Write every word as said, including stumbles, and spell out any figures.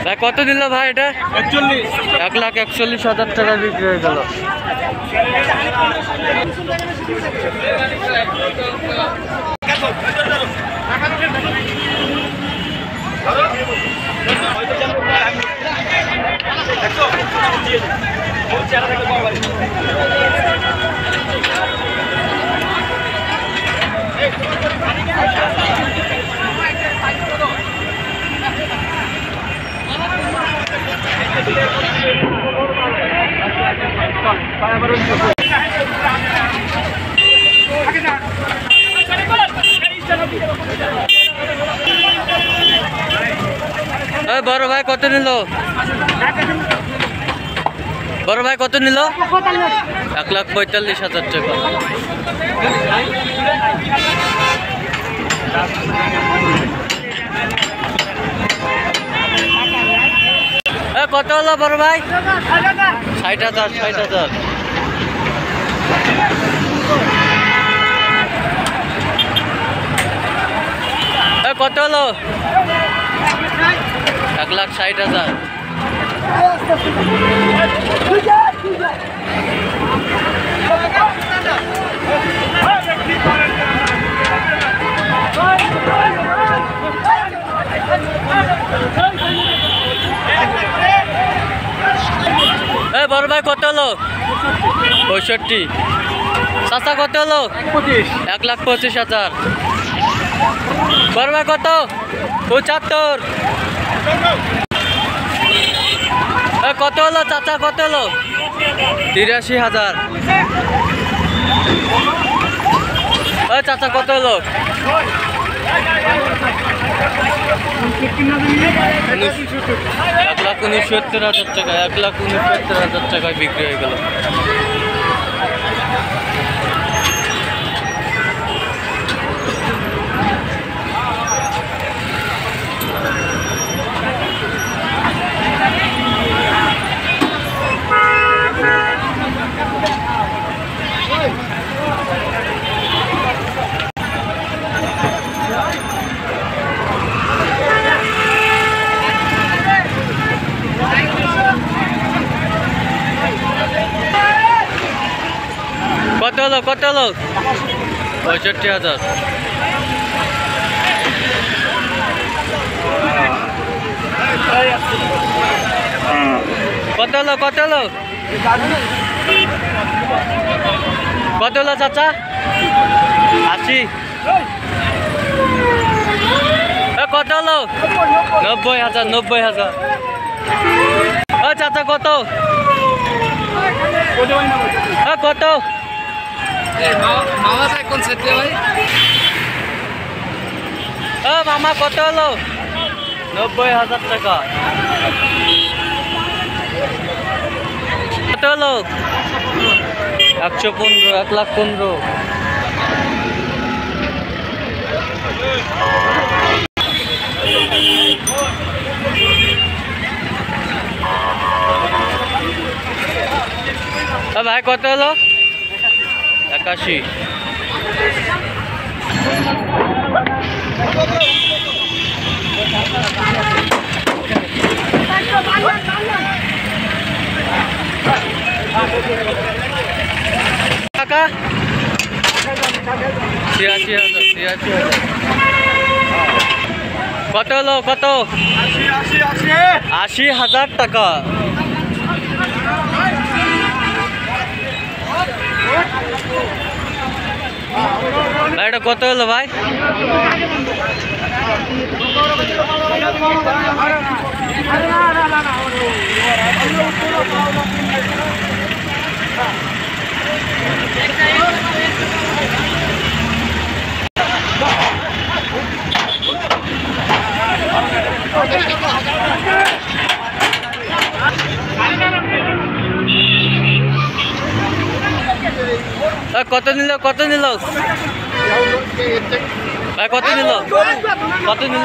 ভাই কত দিল ভাই এটা? একচল্লিশ। এক লাখ একচল্লিশ হাজার টাকা বিক্রি হয়ে গেল। বড় ভাই কত নিল? বড় ভাই কত নিল? এক লাখ পঁয়তাল্লিশ হাজার টাকা। কত হলো বড় ভাই? ষাট হাজার ষাট হাজার। কত হলো? এক লাখ ষাট হাজার। বড় ভাই কত হলো? পঁয়ষট্টি। চাচা কত হলো? এক লাখ পঁচিশ হাজার। বড় ভাই কত? পঁচাত্তর। কত হলো চাচা? কত হলো? তিরাশি হাজার। চাচা কত হলো? এক লাখ উনসত্তর হাজার টাকা। এক লাখ উনসত্তর হাজার টাকায় বিক্রি হয়ে গেল। কত হলো? কত হলো? পঁয়ষট্টি হাজার। কত হলো? কত হলো? কত হলো চাচা? আশি। কত হলো? নব্বই হাজার। নব্বই হাজার। ও চাচা কত? কত? ও মামা কত হলো? নব্বই হাজার টাকা। কত হলো? একশো পনেরো। এক লাখ পনেরো। ভাই কত হলো? একাশি। টাকা ছিয়াশি হাজার। ছিয়াশি হাজার। কত হলো? কত? আশি হাজার টাকা। ভাই এটা কত হলো ভাই? কত নিল? কত নিল ভাই? কত নিল? কত নিল?